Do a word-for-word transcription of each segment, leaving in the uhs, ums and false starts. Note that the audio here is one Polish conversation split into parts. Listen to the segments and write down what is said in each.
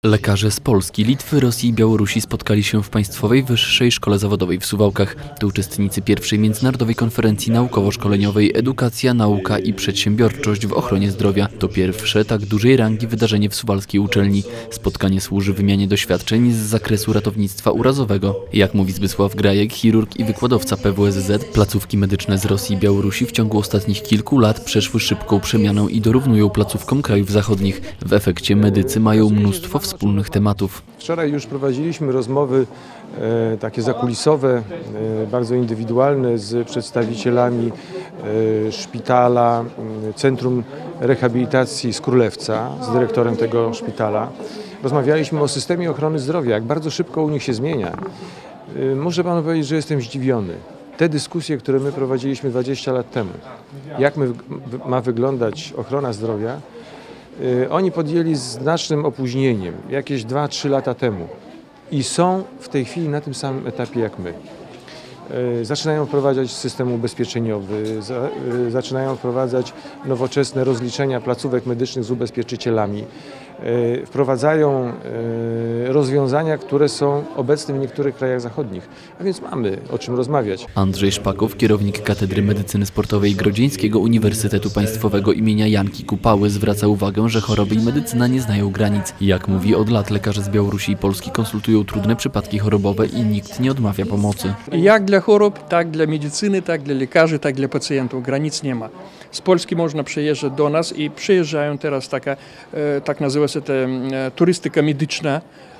Lekarze z Polski, Litwy, Rosji i Białorusi spotkali się w Państwowej Wyższej Szkole Zawodowej w Suwałkach. To uczestnicy pierwszej międzynarodowej konferencji naukowo-szkoleniowej Edukacja, nauka i przedsiębiorczość w ochronie zdrowia. To pierwsze tak dużej rangi wydarzenie w suwalskiej uczelni. Spotkanie służy wymianie doświadczeń z zakresu ratownictwa urazowego. Jak mówi Zbysław Grajek, chirurg i wykładowca P W S Z, placówki medyczne z Rosji i Białorusi w ciągu ostatnich kilku lat przeszły szybką przemianę i dorównują placówkom krajów zachodnich. W efekcie medycy mają mnóstwo wspólnych tematów. Wczoraj już prowadziliśmy rozmowy e, takie zakulisowe, e, bardzo indywidualne z przedstawicielami e, szpitala, e, Centrum Rehabilitacji z Królewca, z dyrektorem tego szpitala. Rozmawialiśmy o systemie ochrony zdrowia, jak bardzo szybko u nich się zmienia. E, muszę panu powiedzieć, że jestem zdziwiony. Te dyskusje, które my prowadziliśmy dwadzieścia lat temu, jak my, ma wyglądać ochrona zdrowia, oni podjęli z znacznym opóźnieniem, jakieś dwa trzy lata temu i są w tej chwili na tym samym etapie jak my. Zaczynają wprowadzać system ubezpieczeniowy, za, zaczynają wprowadzać nowoczesne rozliczenia placówek medycznych z ubezpieczycielami, wprowadzają rozwiązania, które są obecne w niektórych krajach zachodnich, a więc mamy o czym rozmawiać. Andrzej Szpakow, kierownik Katedry Medycyny Sportowej Grodzieńskiego Uniwersytetu Państwowego imienia Janki Kupały, zwraca uwagę, że choroby i medycyna nie znają granic. Jak mówi, od lat lekarze z Białorusi i Polski konsultują trudne przypadki chorobowe i nikt nie odmawia pomocy. Jak dla chorób, tak dla medycyny, tak dla lekarzy, tak dla pacjentów. Granic nie ma. Z Polski można przyjeżdżać do nas i przyjeżdżają teraz taka, tak nazywa się to, turystyka medyczna.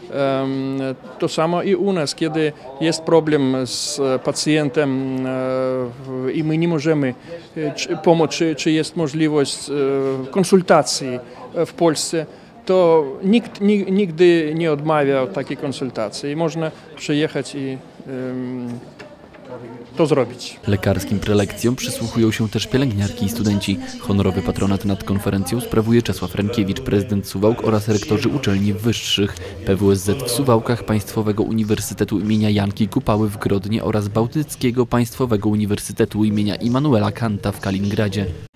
To samo i u nas, kiedy jest problem z pacjentem i my nie możemy pomóc, czy, czy jest możliwość konsultacji w Polsce, to nikt nigdy nie odmawia takiej konsultacji i można przyjechać i um, to zrobić. Lekarskim prelekcjom przysłuchują się też pielęgniarki i studenci. Honorowy patronat nad konferencją sprawuje Czesław Rękiewicz, prezydent Suwałk oraz rektorzy uczelni wyższych P W S Z w Suwałkach, Państwowego Uniwersytetu imienia Janki Kupały w Grodnie oraz Bałtyckiego Państwowego Uniwersytetu imienia Immanuela Kanta w Kaliningradzie.